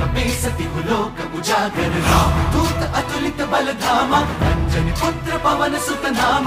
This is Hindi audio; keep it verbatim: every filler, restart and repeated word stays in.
में सती लोक उजागर राम दूत अतुलित बल धामा अंजनी पुत्र पवन सुत नामा।